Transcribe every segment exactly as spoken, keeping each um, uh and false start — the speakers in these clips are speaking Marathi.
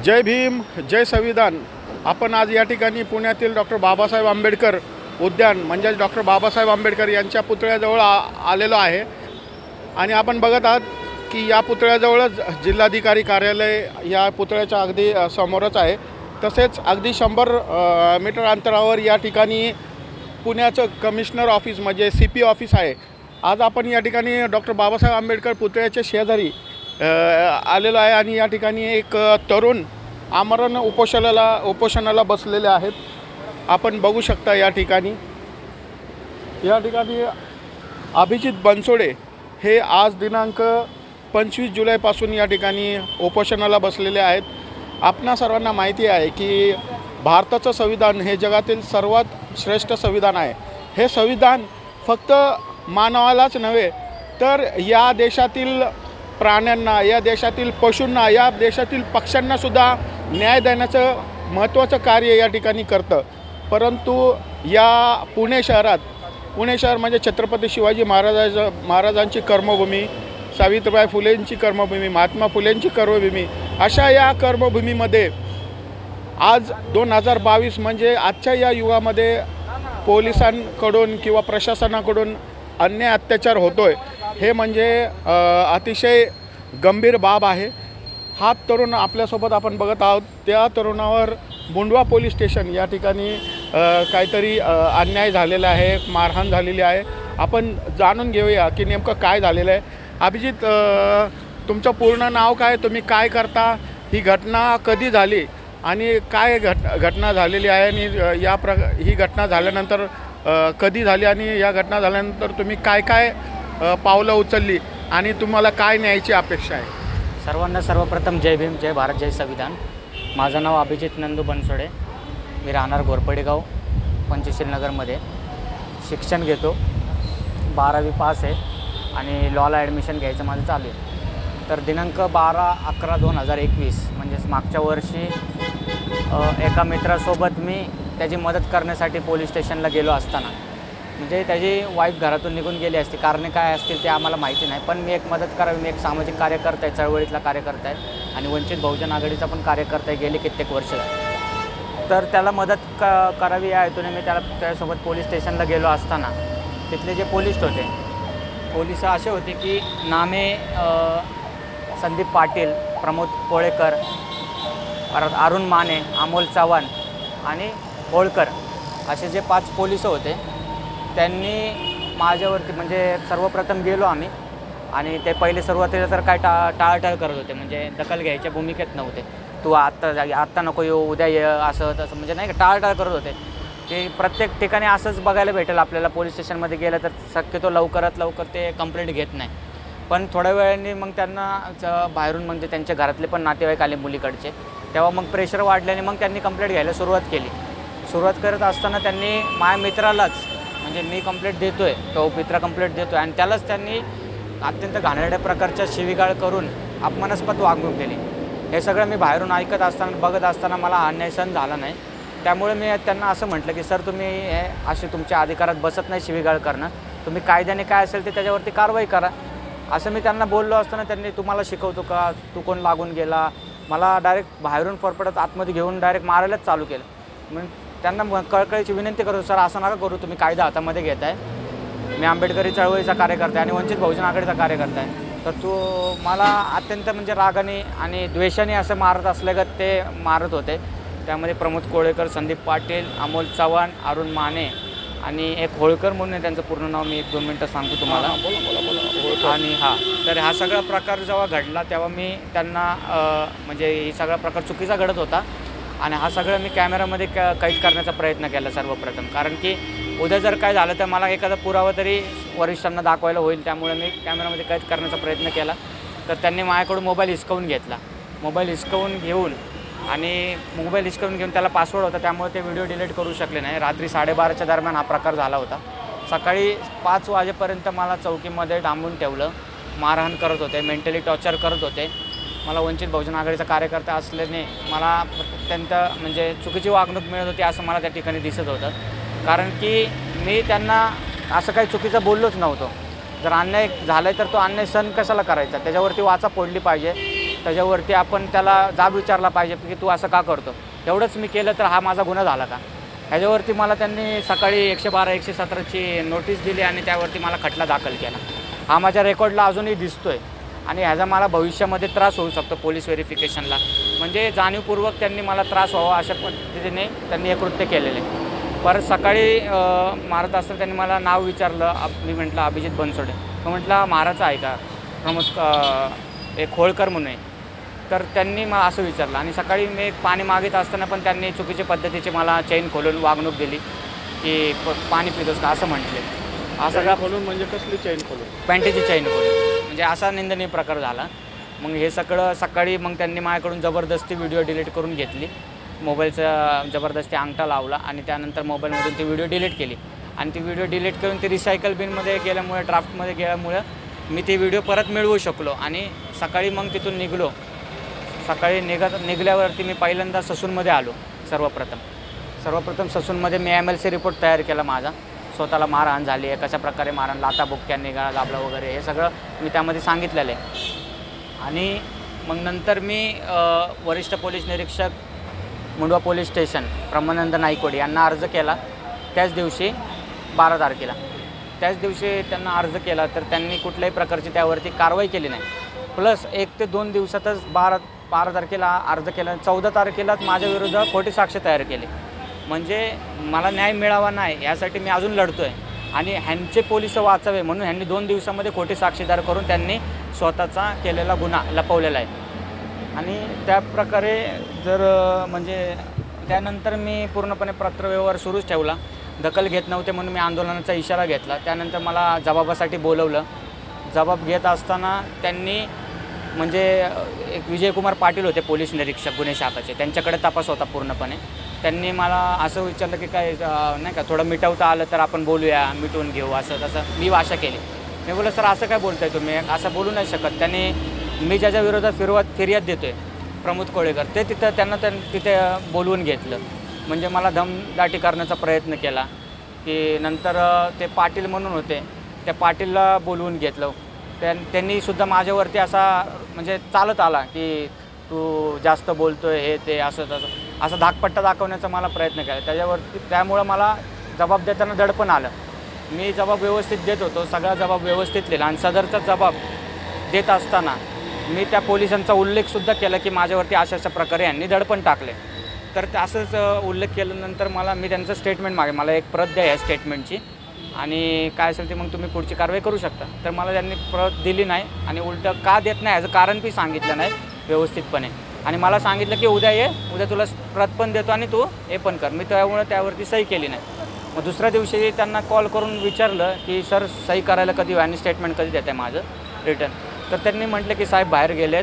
जय भीम, जय संविधान। आपण आज या ठिकाणी पुण्यातील डॉक्टर बाबासाहेब आंबेडकर उद्यान म्हणजेच डॉक्टर बाबासाहेब आंबेडकर यांच्या पुतळ्याजवळ आ आलेलो आहे आणि आपण बघत आहात की या पुतळ्याजवळच जिल्हाधिकारी कार्यालय या पुतळ्याच्या अगदी समोरच आहे। तसेच अगदी शंभर मीटर अंतरावर या ठिकाणी पुण्याचं कमिशनर ऑफिस म्हणजे सी पी ऑफिस आहे। आज आपण या ठिकाणी डॉक्टर बाबासाहेब आंबेडकर पुतळ्याच्या शेजारी आलेलो आहे आणि या ठिकाणी एक तरुण आमरण उपोषणाला उपोषणाला बसलेले आहेत। आपण बघू शकता या ठिकाणी या ठिकाणी अभिजित बनसोडे हे आज दिनांक पंचवीस जुलैपासून या ठिकाणी उपोषणाला बसलेले आहेत। आपणा सर्वांना माहिती आहे की भारताचं संविधान हे जगातील सर्वात श्रेष्ठ संविधान आहे। हे संविधान फक्त मानवालाच नव्हे तर या देशातील प्राण्यांना, या देशातील पशूंना, या देशातील पक्ष्यांनासुद्धा न्याय देण्याचं महत्त्वाचं कार्य या ठिकाणी करतं। परंतु या पुणे शहरात पुणे शहर म्हणजे छत्रपती शिवाजी महाराजा महाराजांची कर्मभूमी, सावित्रीबाई फुलेंची कर्मभूमी, महात्मा फुलेंची कर्मभूमी, अशा या कर्मभूमीमध्ये आज दोन हजार बावीस म्हणजे आजच्या या युगामध्ये पोलिसांकडून किंवा प्रशासनाकडून अन्याय अत्याचार होतोय हे म्हणजे अतिशय गंभीर बाब आहे। हा तरुण आपल्यासोबत आपण बघत आहोत। त्या तरुणावर मुंडवा पोलीस स्टेशन या ठिकाणी काहीतरी अन्याय झालेला आहे, मारहाण झालेली आहे। आपण जाणून घेऊया की नेमकं काय झालेलं आहे। अभिजित, तुमचं पूर्ण नाव काय, तुम्ही काय करता, ही घटना कधी झाली आणि काय घट घटना झालेली आहे आणि या प्र ही घटना झाल्यानंतर कधी झाली आणि या घटना झाल्यानंतर तुम्ही काय काय पावलं उचलली आणि तुम्हाला काय न्यायची अपेक्षा आहे? सर्वांना सर्वप्रथम जय भीम, जय भारत, जय संविधान। माझं नाव अभिजित नंदू बनसोडे, मी राहणार घोरपडेगाव पंचशील नगरमध्ये शिक्षण घेतो, बारावी पास आहे आणि लॉला ॲडमिशन घ्यायचं माझं चालू आहे। तर दिनांक बारा अकरा दोन हजार एकवीस म्हणजेच मागच्या वर्षी एका मित्रासोबत मी त्याची मदत करण्यासाठी पोलीस स्टेशनला गेलो असताना म्हणजे त्याची वाईफ घरातून निघून गेली असती, कारणे काय असतील ते आम्हाला माहिती नाही, पण मी एक मदत करावी, मी एक सामाजिक कार्यकर्ता आहे, चळवळीतला कार्यकर्ता आहे आणि वंचित बहुजन आघाडीचा पण कार्यकर्ता आहे गेली कित्येक वर्ष। तर त्याला मदत क करावी या हेतूने मी त्याला त्याच्यासोबत पोलीस स्टेशनला गेलो असताना तिथले जे पोलीस होते, पोलीस असे होते की नामे संदीप पाटील, प्रमोद कोळेकर, परत अरुण माने, अमोल चव्हाण आणि होळकर असे जे पाच पोलिस होते त्यांनी माझ्यावरती म्हणजे सर्वप्रथम गेलो आम्ही आणि ते पहिले सुरुवातीला तर काय टा टाळटाळ करत होते, म्हणजे दखल घ्यायच्या भूमिकेत नव्हते। तू आत्ता आत्ता नको येऊ, उद्या ये, असं तसं म्हणजे नाही का टाळटाळ करत होते। की प्रत्येक ठिकाणी असंच बघायला भेटेल आपल्याला, पोलीस स्टेशनमध्ये गेलं तर शक्यतो लवकरात लवकर ते कंप्लेंट घेत नाही। पण थोड्या वेळाने मग त्यांना बाहेरून म्हणजे त्यांच्या घरातले पण नातेवाईक आले मुलीकडचे, तेव्हा मग प्रेशर वाढल्याने मग त्यांनी कंप्लेंट घ्यायला सुरुवात केली। सुरुवात करत असताना त्यांनी माझ्या मित्रालाच म्हणजे मी कंप्लेंट देतो आहे, तो मित्र कंप्लेंट देतो आहे आणि त्यालाच त्यांनी अत्यंत घाणेरड्या प्रकारच्या शिवीगाळ करून अपमानास्पद वागणूक दिली। हे सगळं मी बाहेरून ऐकत असताना बघत असताना मला अन्याय सहन झाला नाही। त्यामुळे मी त्यांना असं म्हटलं की सर तुम्ही हे असे तुमच्या अधिकारात बसत नाही शिवीगाळ करणं, तुम्ही कायद्याने काय असेल ते त्याच्यावरती कारवाई करा, असं मी त्यांना बोललो असताना त्यांनी तुम्हाला शिकवतो का, तू कोण लागून गेला, मला डायरेक्ट बाहेरून फरफडत आतमध्ये घेऊन डायरेक्ट मारायलाच चालू केलं। मग त्यांना कळकळीची विनंती करतो, सर असं नका करू, तुम्ही कायदा हातामध्ये घेत आहे, मी आंबेडकरी चळवळीचा कार्यकर्ता आहे आणि वंचित बहुजन आघाडीचा कार्यकर्ता आहे, तर तू मला अत्यंत म्हणजे रागाने आणि द्वेषाने असं मारत असल्यागत ते मारत होते। त्यामध्ये प्रमोद कोळेकर, संदीप पाटील, अमोल चव्हाण, अरुण माने आणि एक होळकर म्हणून आहे, त्यांचं पूर्ण नाव मी एक दोन मिनटं सांगतो तुम्हाला। बोला बोला बोला आणि हां, तर हा सगळा प्रकार जेव्हा घडला तेव्हा मी त्यांना म्हणजे ही सगळा प्रकार चुकीचा घडत होता आणि हा सगळं मी कॅमेरामध्ये क कैद करण्याचा प्रयत्न केला सर्वप्रथम, कारण की उद्या जर काय झालं तर मला एखादा पुरावा तरी वरिष्ठांना दाखवायला होईल, त्यामुळे मी कॅमेरामध्ये कैद करण्याचा प्रयत्न केला। तर त्यांनी माझ्याकडून मोबाईल हिसकावून घेतला, मोबाईल हिसकावून घेऊन आणि मोबाईल हिसकावून घेऊन त्याला पासवर्ड होता त्यामुळे ते व्हिडिओ डिलीट करू शकले नाही। रात्री साडेबाराच्या दरम्यान हा प्रकार झाला होता। सकाळी पाच वाजेपर्यंत मला चौकीमध्ये डांबून ठेवलं, मारहाण करत होते, मेंटली टॉर्चर करत होते। मला वंचित बहुजन आघाडीचा कार्यकर्ता असल्याने मला अत्यंत म्हणजे चुकीची वागणूक मिळत होती असं मला त्या ठिकाणी दिसत होतं, कारण की मी त्यांना असं काही चुकीचं बोललोच नव्हतो। जर अन्याय झाला तर तो अन्याय सहन कशाला करायचा, त्याच्यावरती वाचा फोडली पाहिजे। त्याच्यावरती आपण त्याला जाब विचारला पाहिजे की तू असं का करतो. एवढंच मी केलं तर हा माझा गुन्हा झाला का. ह्याच्यावरती मला त्यांनी सकाळी एकशे बारा एकशे सतराची नोटीस दिली आणि त्यावरती मला खटला दाखल केला. हा माझ्या रेकॉर्डला अजूनही दिसतो आहे आणि ह्याचा मला भविष्यामध्ये त्रास होऊ शकतो पोलीस व्हेरिफिकेशनला. म्हणजे जाणीवपूर्वक त्यांनी मला त्रास व्हावा अशा पद्धतीने त्यांनी हे कृत्य केलेले. परत सकाळी मारत असताना त्यांनी मला नाव विचारलं. मी म्हटलं अभिजित बनसोडे. तो म्हटलं महाराचा आहे का प्रमोद एक होळकर म्हणून आहे. तर त्यांनी मला असं विचारलं आणि सकाळी मी एक पाणी मागित असताना पण त्यांनी चुकीच्या पद्धतीची मला चैन खोलून वागणूक दिली की प पाणी पितोस का असं म्हटले. हा सगळा खोलून म्हणजे कसली चैन खोलून? पॅन्टीची चैन खोलून म्हणजे असा निंदनीय प्रकार झाला. मग हे सगळं सकाळी मग त्यांनी माझ्याकडून जबरदस्ती व्हिडिओ डिलीट करून घेतली. मोबाईलचा जबरदस्ती अंगठा लावला आणि त्यानंतर मोबाईलमधून ती व्हिडिओ डिलीट केली आणि ती व्हिडिओ डिलीट करून ती रिसायकल बिनमध्ये गेल्यामुळे ड्राफ्टमध्ये गेल्यामुळं मी ती व्हिडिओ परत मिळवू शकलो आणि सकाळी मग तिथून निघलो. सकाळी निघत निघल्यावरती मी पहिल्यांदा ससूनमध्ये आलो. सर्वप्रथम सर्वप्रथम ससूनमध्ये मी एम एल सी रिपोर्ट तयार केला माझा. स्वतःला मारहाण झाली आहे, कशा प्रकारे मारहाण, लाथा बुक्क्यांनी गळा दाबला वगैरे हे सगळं मी त्यामध्ये सांगितलेलं आहे. आणि मग नंतर मी वरिष्ठ पोलीस निरीक्षक मुंडवा पोलीस स्टेशन ब्रह्मानंद नाईकवाडी यांना अर्ज केला त्याच दिवशी बारा तारखेला. त्याच दिवशी त्यांना अर्ज केला तर त्यांनी कुठल्याही प्रकारची त्यावरती कारवाई केली नाही. प्लस एक ते दोन दिवसातच बारा बारा तारखेला अर्ज केला, चौदा तारखेलाच माझ्या विरुद्ध खोटी साक्ष तयार केली. म्हणजे मला न्याय मिळावा नाही यासाठी मी अजून लढतो आहे आणि ह्यांचे पोलिस वाचावे म्हणून ह्यांनी दोन दिवसामध्ये खोटी साक्षीदार करून त्यांनी स्वतःचा केलेला गुन्हा लपवलेला आहे. आणि त्याप्रकारे जर म्हणजे त्यानंतर मी पूर्णपणे पत्रव्यवहार सुरूच ठेवला. दखल घेत नव्हते म्हणून मी आंदोलनाचा इशारा घेतला. त्यानंतर मला जबाबासाठी बोलवलं. जबाब घेत असताना त्यांनी म्हणजे एक विजयकुमार पाटील होते पोलीस निरीक्षक गुन्हे शाखाचे, त्यांच्याकडे तपास होता पूर्णपणे. त्यांनी मला असं विचारलं की काय नाही का थोडं मिटवता आलं तर आपण बोलूया, मिटवून घेऊ असं तसं मी भाषा केली. मी बोललो सर असं काय बोलताय तुम्ही, असं बोलू नाही शकत. त्यांनी मी ज्याच्या विरोधात फिरवत फिर्याद देतो आहे प्रमोद कोळेकर ते तिथं त्यांना त्यां तिथे बोलवून घेतलं. म्हणजे मला धमदाटी करण्याचा प्रयत्न केला की नंतर ते पाटील म्हणून होते त्या पाटीलला बोलवून घेतलं. त्यां त्यांनीसुद्धा माझ्यावरती असा म्हणजे चालत आला की तू जास्त बोलतो आहे हे ते असं तसं असं धाकपट्टा दाखवण्याचा मला प्रयत्न केला. त्याच्यावरती त्यामुळं मला जबाब देताना दडपण आलं. मी जबाब व्यवस्थित देत होतो, सगळा जबाब व्यवस्थित लिहिला आणि सदरचा जबाब देत असताना मी त्या पोलिसांचा उल्लेखसुद्धा केला की माझ्यावरती अशा अशा प्रकारे यांनी दडपण टाकले. तर असंच उल्लेख केल्यानंतर मला मी त्यांचं स्टेटमेंट मागे मला एक प्रत द्या या स्टेटमेंटची आणि काय असेल ते मग तुम्ही पुढची कारवाई करू शकता. तर मला त्यांनी प्रत दिली नाही आणि उलटं का देत नाही याचं कारण बी सांगितलं नाही व्यवस्थितपणे. आणि मला सांगितलं की उद्या ये, उद्या तुला प्रत पण देतो आणि तू हे पण कर. मी त्यामुळे त्यावरती सही केली नाही. मग दुसऱ्या दिवशी त्यांना कॉल करून विचारलं की सर सही करायला कधी आणि स्टेटमेंट कधी देत आहे माझं रिटर्न. तर त्यांनी म्हटलं की साहेब बाहेर गेलेत,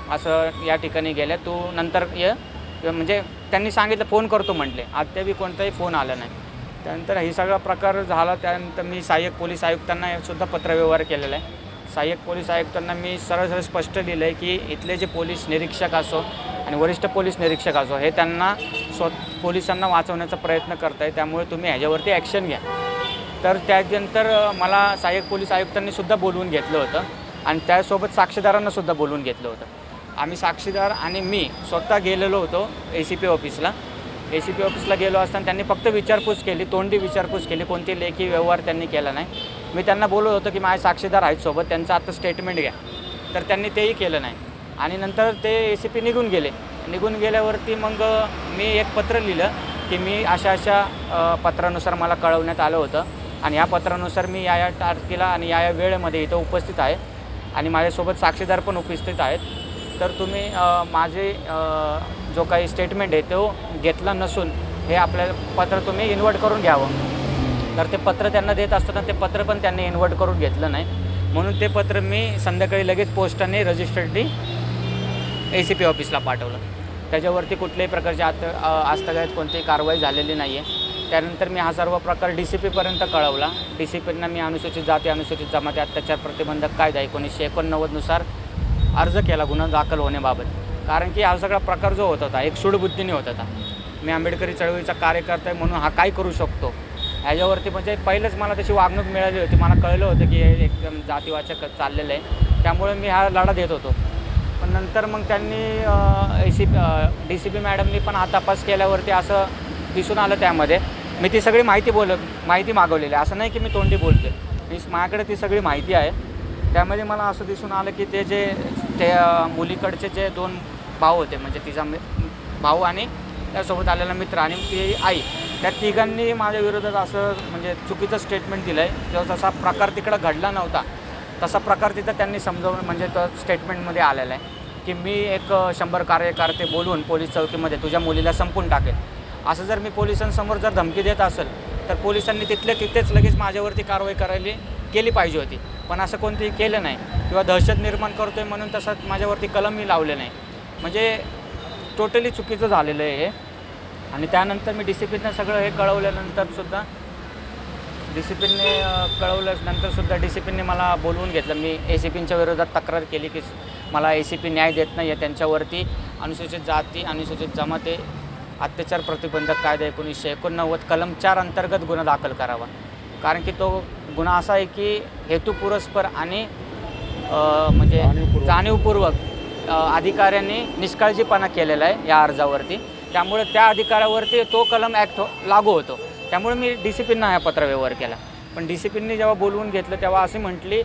असं या ठिकाणी गेले, तू नंतर ये. म्हणजे त्यांनी सांगितलं फोन करतो म्हटले. अद्यापही कोणताही फोन आला नाही. त्यानंतर ही सगळा प्रकार झाला. त्यानंतर मी सहाय्यक पोलीस आयुक्तांना सुद्धा पत्रव्यवहार केलेला आहे. सहाय्यक पोलीस आयुक्तांना मी सरळ सरळ स्पष्ट लिहिलं आहे की इथले जे पोलीस निरीक्षक असो आणि वरिष्ठ पोलीस निरीक्षक असो हे त्यांना स्व पोलिसांना वाचवण्याचा प्रयत्न करत आहे, त्यामुळे तुम्ही ह्याच्यावरती ॲक्शन घ्या. तर त्यानंतर मला सहाय्यक पोलीस आयुक्तांनीसुद्धा बोलवून घेतलं होतं आणि त्यासोबत साक्षीदारांनासुद्धा बोलवून घेतलं होतं. आम्ही साक्षीदार आणि मी स्वतः गेलेलो होतो ए सी पी ऑफिसला. ए सी पी ऑफिसला गेलो असताना त्यांनी फक्त विचारपूस केली, तोंडी विचारपूस केली, कोणती लेखी व्यवहार त्यांनी केला नाही. मी त्यांना बोलत होतो की माझे साक्षीदार आहेत सोबत, त्यांचं आता स्टेटमेंट घ्या. तर त्यांनी तेही केलं नाही आणि नंतर ते ए सी पी निघून गेले. निघून गेल्यावरती मग मी एक पत्र लिहिलं की मी अशा अशा पत्रानुसार मला कळवण्यात आलं होतं आणि या पत्रानुसार मी या या तारखेला आणि या या वेळेमध्ये इथं उपस्थित आहे आणि माझ्यासोबत साक्षीदार पण उपस्थित आहेत. तर तुम्ही माझे जो काही स्टेटमेंट आहे तो घेतला नसून हे आपल्या पत्र तुम्ही इन्व्हर्ट करून घ्यावं. तर ते पत्र त्यांना देत असताना ते पत्र पण त्यांनी इन्व्हर्ट करून घेतलं नाही. म्हणून ते पत्र मी संध्याकाळी लगेच पोस्टाने रजिस्टर्डी ए सी पी ऑफिसला पाठवलं. त्याच्यावरती कुठल्याही प्रकारची आत आजतागायत कोणतीही कारवाई झालेली नाही आहे. त्यानंतर मी हा सर्व प्रकार डी सी पीपर्यंत कळवला. डी सी पींना मी अनुसूचित जाती अनुसूचित जमाती अत्याचार प्रतिबंधक कायदा एकोणीसशे एकोणनव्वदनुसार अर्ज केला गुन्हा दाखल होण्याबाबत. कारण की हा सगळा प्रकार जो होत होता एक सूडबुद्धीने होत होता. मी आंबेडकरी चळवळीचा कार्यकर्ता आहे म्हणून हा काय करू शकतो ह्याच्यावरती म्हणजे पहिलंच मला तशी वागणूक मिळाली होती. मला कळलं होतं की हे एकदम जातीवाचक चाललेलं आहे, त्यामुळे मी हा लढा देत होतो. पण नंतर मग त्यांनी A C D C P मॅडमनी पण हा तपास केल्यावरती असं दिसून आलं त्यामध्ये. मी ती सगळी माहिती बोल माहिती मागवलेली आहे, असं नाही की मी तोंडी बोलते, मी माझ्याकडे ती सगळी माहिती आहे. त्यामध्ये मला असं दिसून आलं की ते जे ते मुलीकडचे जे दोन भाऊ होते, म्हणजे तिचा मि भाऊ आणि त्यासोबत आलेला मित्र आणि ती आई, त्या तिघांनी माझ्या विरोधात असं म्हणजे चुकीचं स्टेटमेंट दिलं आहे. जो जसा प्रकार तिकडं घडला नव्हता तसा प्रकार तिथं त्यांनी समजावून म्हणजे तो स्टेटमेंटमध्ये आलेला आहे की मी एक शंभर कार्यकर्ते बोलवून पोलीस चौकीमध्ये तुझ्या मुलीला संपून टाकेल, असं जर मी पोलिसांसमोर जर धमकी देत असेल तर पोलिसांनी तिथले तिथेच लगेच माझ्यावरती कारवाई करायला केली पाहिजे होती. पण असं कोणतेही केलं नाही किंवा दहशत निर्माण करतो आहे म्हणून तसं माझ्यावरती कलमही लावले नाही. म्हणजे टोटली चुकीचं झालेलं आहे हे. आणि त्यानंतर मी डी सी पीनं सगळं हे कळवल्यानंतरसुद्धा डी सी पीने कळवल्यानंतरसुद्धा डी सी पीने मला बोलवून घेतलं. मी ए सी पींच्या विरोधात तक्रार केली की मला ए सी पी न्याय देत नाही आहे, त्यांच्यावरती अनुसूचित जाती अनुसूचित जमाती अत्याचार प्रतिबंधक कायदा एकोणीसशे एकोणनव्वद कलम चार अंतर्गत गुन्हा दाखल करावा. कारण की तो गुन्हा असा आहे की हेतुपुरस्पर आणि म्हणजे जाणीवपूर्वक अधिकाऱ्यांनी निष्काळजीपणा केलेला आहे या अर्जावरती. त्यामुळे त्या अधिकाऱ्यावरती तो कलम ॲक्ट हो लागू होतो. त्यामुळे मी डी सी पींना हा पत्रव्यवहार केला. पण डी सी पींनी जेव्हा बोलवून घेतलं तेव्हा असे म्हटली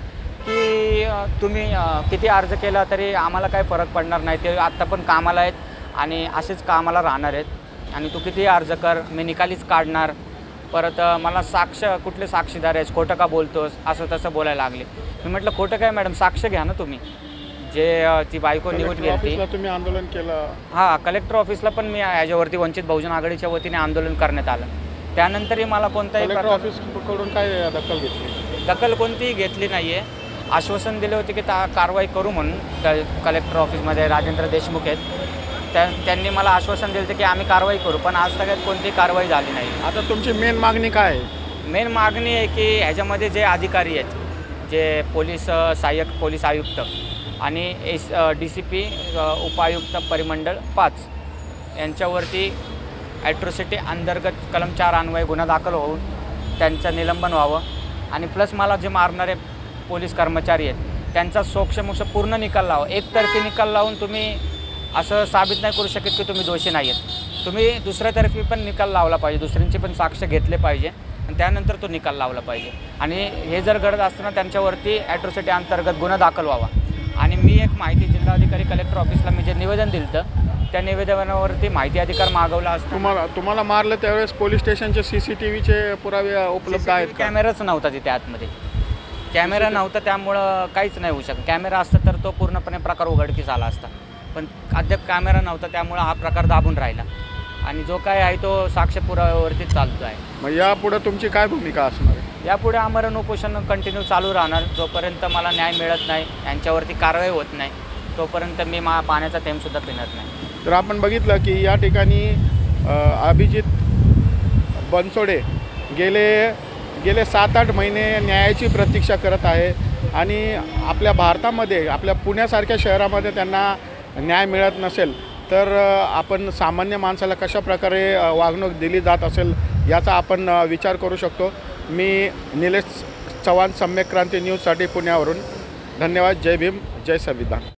की तुम्ही किती अर्ज केला तरी आम्हाला काय फरक पडणार नाही, ते आत्ता पण कामाला आहेत आणि असेच कामाला राहणार आहेत आणि तू किती अर्ज कर, मी निकालीच काढणार. परत मला साक्ष कुठले साक्षीदार आहेस, खोटं का बोलतोस, असं तसं बोलायला लागले. मी म्हटलं खोटं काय मॅडम, साक्ष घ्या ना तुम्ही. जे ती बायको निघून गेली तुम्ही आंदोलन केलं? हां, कलेक्टर ऑफिसला पण मी याच्यावरती वंचित बहुजन आघाडीच्या वतीने आंदोलन करण्यात आलं. त्यानंतरही मला कोणताही ऑफिसकडून काय दखल घेतली? दखल कोणतीही घेतली नाही आहे. आश्वासन दिले होते की ता कारवाई करू म्हणून. कलेक्टर ऑफिसमध्ये राजेंद्र देशमुख आहेत, त्या त्यांनी मला आश्वासन दिलं होतं की आम्ही कारवाई करू, पण आज तक कोणतीही कारवाई झाली नाही. आता तुमची मेन मागणी काय आहे? मेन मागणी आहे की ह्याच्यामध्ये जे अधिकारी आहेत, जे पोलीस सहाय्यक पोलीस आयुक्त आणि एस डी सी पी उपायुक्त परिमंडळ पाच यांच्यावरती ॲट्रॉसिटी अंतर्गत कलम चार अन्वये गुन्हा दाखल होऊन त्यांचं निलंबन व्हावं. आणि प्लस मला जे मारणारे पोलीस कर्मचारी आहेत त्यांचा सोक्षमोक्ष पूर्ण निकाल लावा. एकतर्फी निकाल लावून तुम्ही असं साबित नाही करू शकत की तुम्ही दोषी नाही आहेत. तुम्ही दुसऱ्यातर्फी पण निकाल लावला पाहिजे, दुसऱ्यांचे पण साक्ष घेतले पाहिजे आणि त्यानंतर तो निकाल लावला पाहिजे. आणि हे जर घडत असताना त्यांच्यावरती ॲट्रॉसिटी अंतर्गत गुन्हा दाखल व्हावा. आणि मी एक माहिती जिल्हाधिकारी कलेक्टर ऑफिसला मी जे निवेदन दिलं होतं त्या निवेदनावरती माहिती अधिकार मागवला असता. तुम्हाला तुम्हाला मारलं त्यावेळेस पोलीस स्टेशनचे सी सी टी व्हीचे पुरावे उपलब्ध आहेत? कॅमेराच नव्हता तिथे आतमध्ये, कॅमेरा नव्हता, त्यामुळं काहीच नाही होऊ शकत. कॅमेरा असता तर तो पूर्णपणे प्रकार उघडकीस आला असता, पण अद्याप कॅमेरा नव्हता, त्यामुळं हा प्रकार दाबून राहिला आणि जो काय आहे तो साक्ष पुराव्यावरतीच चालतो आहे. मग यापुढे तुमची काय भूमिका असणार आहे? यापुढे आमरण उपोषण कंटिन्यू चालू राहणार. जोपर्यंत मला न्याय मिळत नाही, यांच्यावरती कारवाई होत नाही, तोपर्यंत मी मा पाण्याचा थेंबसुद्धा पिणार नाही. तर आपण बघितलं की या ठिकाणी अभिजित बनसोडे गेले गेले सात आठ महिने न्यायाची प्रतीक्षा करत आहे आणि आपल्या भारतामध्ये आपल्या पुण्यासारख्या शहरामध्ये त्यांना न्याय मिळत नसेल तर आपण सामान्य माणसाला कशा प्रकारे वागणूक दिली जात असेल याचा आपण विचार करू शकतो. मी निलेश चव्हाण, सम्यक क्रांती न्यूजसाठी पुण्यावरून. धन्यवाद. जय भीम, जय संविधान.